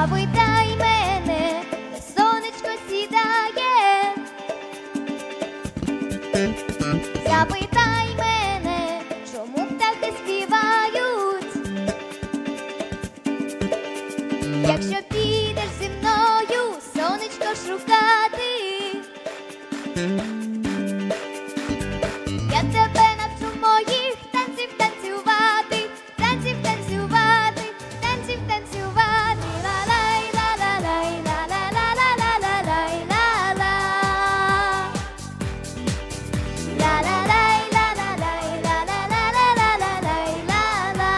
Запитай мене, де сонечко сідає. Запитай мене, чому птахи співають. Якщо підеш зі мною сонечко шукати, я тебе навчу моїх танців танцювати, танців танцювати, танців танцювати. Ла-лай, ла-ла-лай, ла-ла-ла-ла-ла-лай, ла-ла. Ла-ла-лай, ла-ла-лай, ла-ла-ла-ла-ла-лай, ла-ла.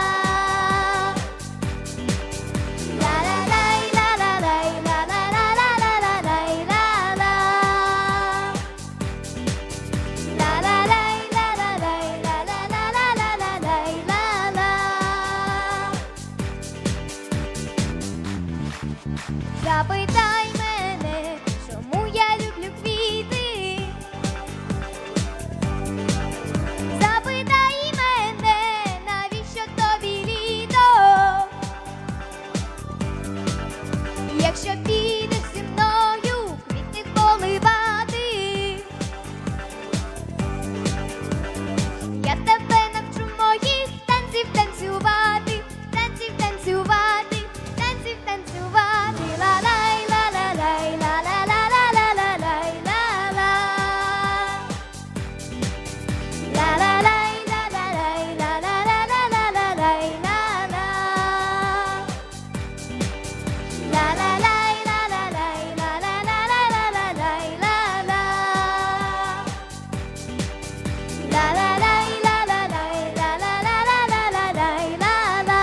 Ла-ла-лай, ла-ла-лай, ла-ла-ла-ла-ла-лай, ла-ла. Ла-ла-лай, ла-ла-лай, ла-ла-ла-ла-ла-лай, ла-ла. Запитай мене, чому я люблю квіти. Запитай мене, навіщо тобі літо. Якщо підеш зі мною квіти поливати, я тебе навчу моїх танців танцювати, танців танцювати, танців танцювати. Ла-лай, ла-ла-лай, ла-ла-ла-ла-ла-лай, ла-ла. Ла-ла-лай, ла-ла-лай, ла-ла-ла-ла-ла-лай, ла-ла. Ла-ла-лай, ла-ла-лай, ла-ла-ла-ла-ла-лай, ла-ла. Ла-ла-лай, ла-ла-лай, ла-ла-ла-ла-ла-лай, ла-ла.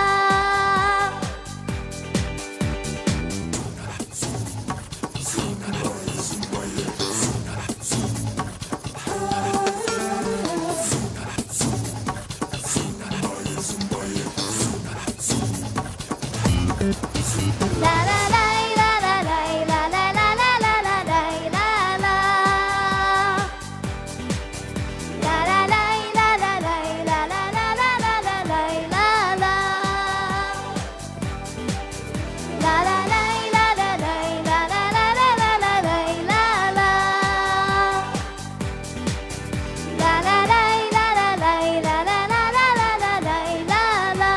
La-la-lay, la-la-lay, la-la-la-la-la-lay, la-la. La-la-lay, la-la-lay, la-la-la-la-la-lay, la-la. La-la-lay, la-la-lay, la-la-la-la-la-lay, la-la. La-la-lay, la-la-lay, la-la-la-la-la-lay, la-la.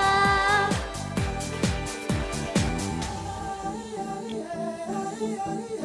Yeah.